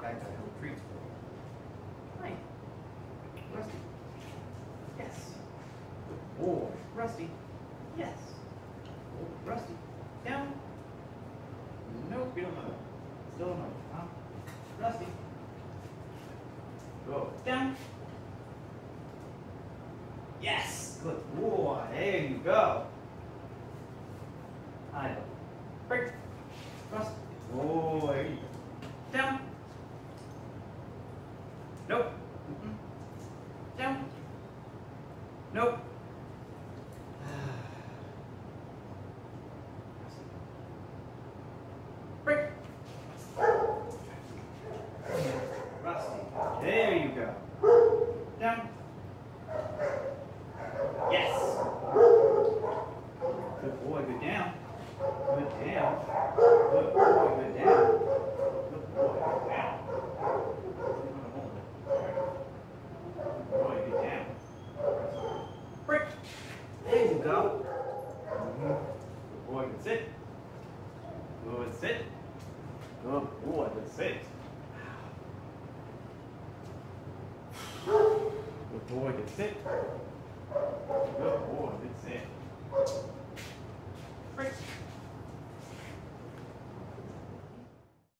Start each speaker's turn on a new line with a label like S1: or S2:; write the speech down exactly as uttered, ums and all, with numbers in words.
S1: I got little treats for you. Hi. Rusty. Yes. Good boy. Rusty. Yes. Oh, Rusty. Down. Nope, you don't know that. Still no. Huh? Rusty. Go. Down. Yes. Good boy. There you go. Idle. Break. Rusty. Oh, there you go. Down. Nope. Mm-mm. Down. Nope. Break. Rusty. There you go. Down. Yes. Good boy. Good down. Good down. Good boy. Good down. Good boy. Good down. Good boy. Good down. Break. There you go. Mm-hmm. Good boy. Good sit. Good sit. Good boy. Good sit. Good boy. Good sit. Good boy. Good sit. Break.